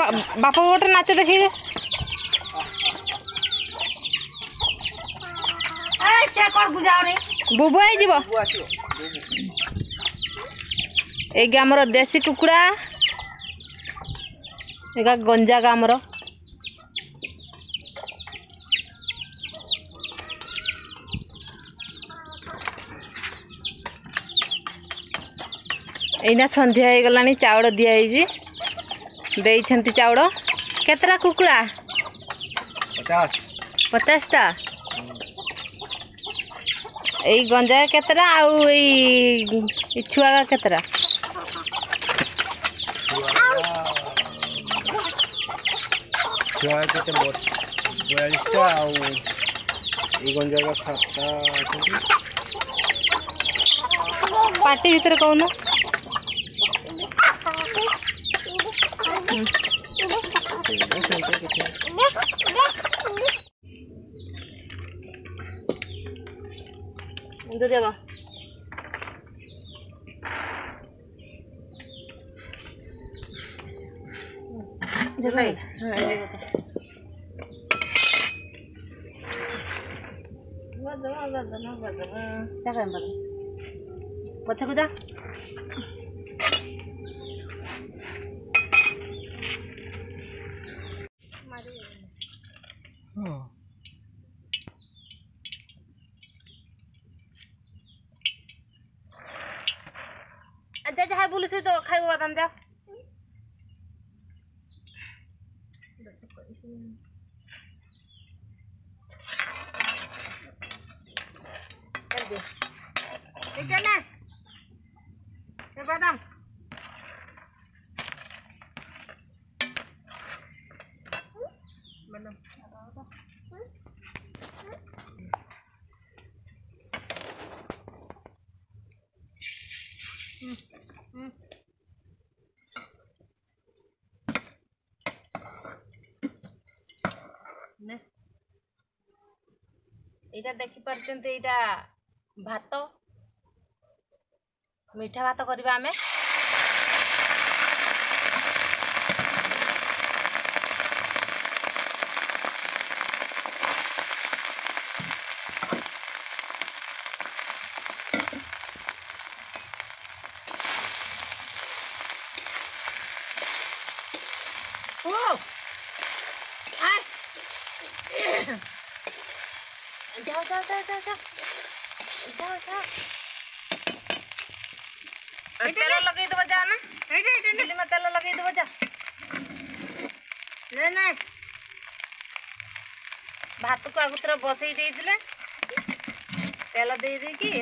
बाप गोटे नाच देखिए बुबु आई आमर देसी कुकुड़ा एगा गंजा आमर एना संध्या हो गलानी चाउल दिखाई देइछंती चाउल केतरा कुकुड़ा 50टा एई गंजा केतरा आउ एई छुआ केतरा छुआ केते 42टा आउ एई गंजा का 7टा पार्टी भीतर कहून देवा नहीं पछा कुदा जा जा बोलू तो खाइब बादाम जा बादाम एटा देखि परचंते एटा भात मीठा भात करबा हमें जाओ जाओ जाओ जाओ जाओ जाओ जाओ तेल लगे दो जा ना दिल्ली में तेल लगे दो जा ले ना भात को आगुतर बसई देइथिले तेल दे दे की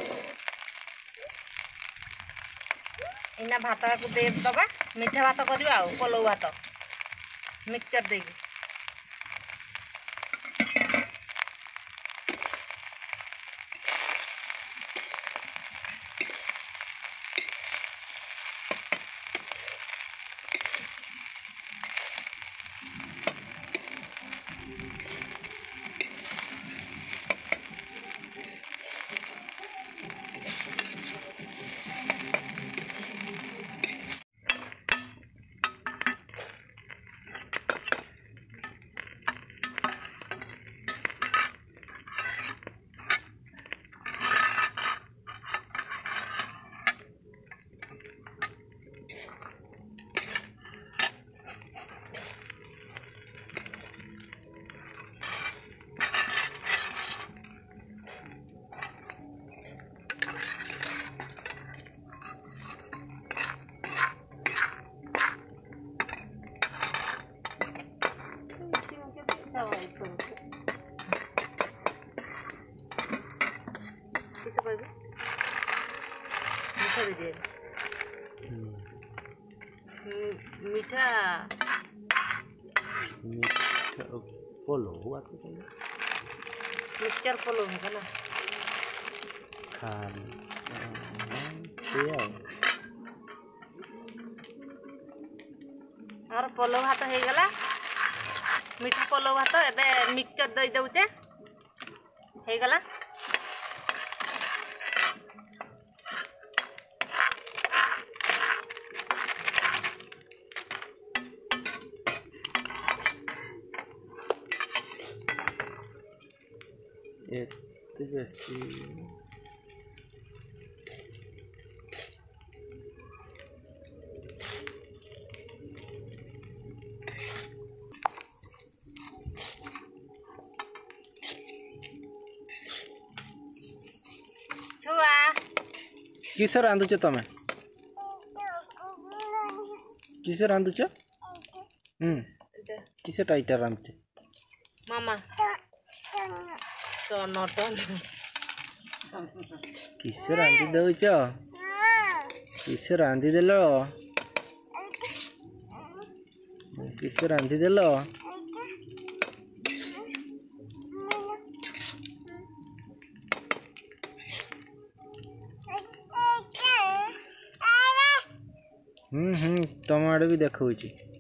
इना भात को दे दबा मीठा भात करबा आ पलौ भात मिक्सचर देगी मीठा पोलो हुआ तो मिक्सचर पोलो है ना खान और पोलो भात हो गला मीठा पोलो भात एबे मिक्सचर दे दउचे हो गला एते बेसी छुआ किस रांधुच तमे किस रांधुच किस टाइटा रांधुच मामा टन टन किस रांधि दउच किस रांधि देल किस रांधि देल तम आड़े भी देखा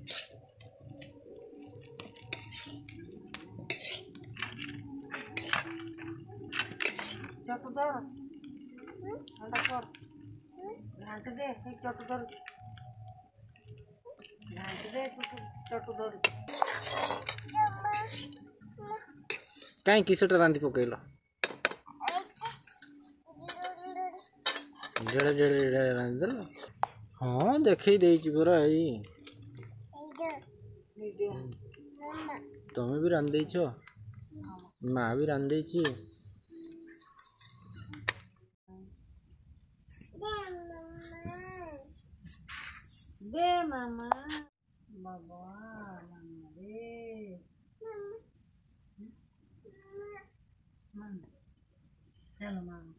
चटू दर अंडा कर घाट दे चटू दर घाट दे चटू दर कहीं किसटा रांधि पकईल जेड़े जेड़े जेड़े रांधि देल हाँ देखई देछि पूरा यही तमें भी रांधि देछ माँ भी रांधि देछि दे मामा बाबा मामा दे मामा चलो मामा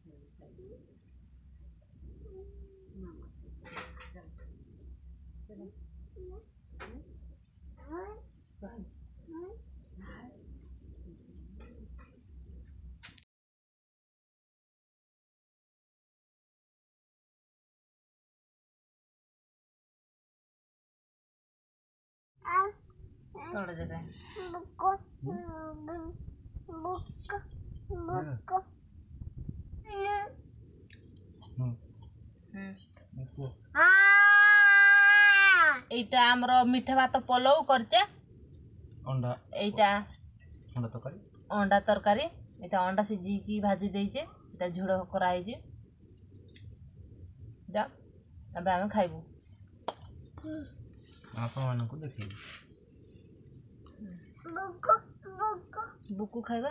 थोड़ा जगह এইটা আমরা মিঠা ভাত পোলাও করছে अंडा এইটা अंडा तरकारी अंडा तरकारी এটা अंडा সিজিকি ভাজি ଦେଇছে এটা ঝোড় করা হয়েছে যা ଏବେ ଆମେ ଖାଇବୁ आपण मानक देखी बुकु खाइबा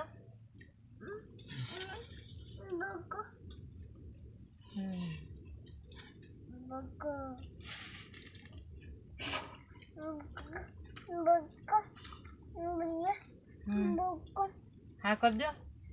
हाँ कर दो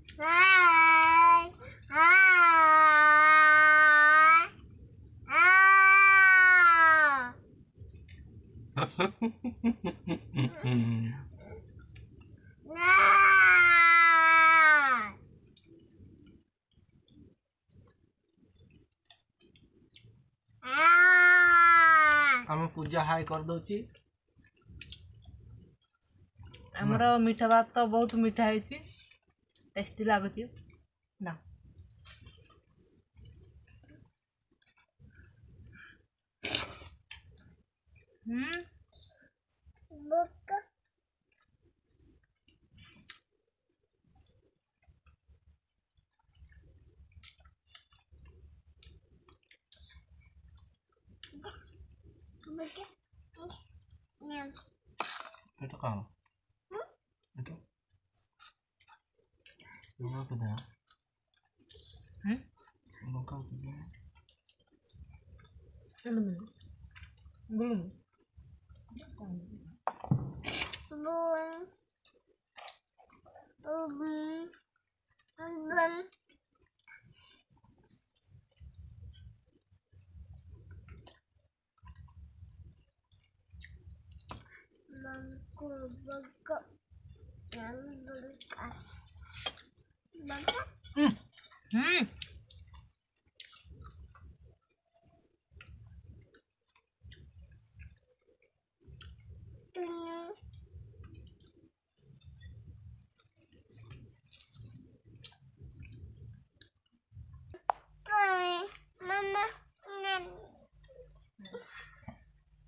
हम पूजा हाई कर दउची हमरा मीठा भात तो बहुत मीठा है टेस्टी लागुची ना itu kau itu lu apa dah lu kau punya belum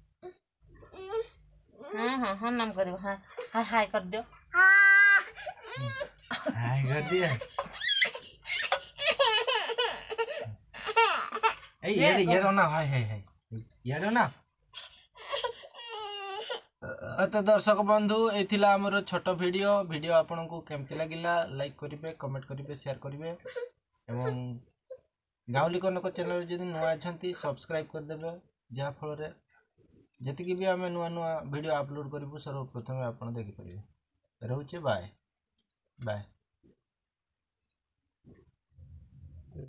हाँ हाँ हाँ नाम करो हाँ हाँ हाय कर दो हाय कर दिया ए ये ना हाय हाय हाय ये ना तो दर्शक बंधु ये आमर छोट वीडियो आपन को केमती लगिला लाइक करेंगे कमेंट करेंगे शेयर करेंगे एवं गाँवली कनक चैनल जब नुआ अच्छा सब्सक्राइब करदे जहाँ फल जी भी आम नुआ नुआ वीडियो अपलोड करूँ सर्वप्रथम आप देखिपारे रोचे बाय बाय।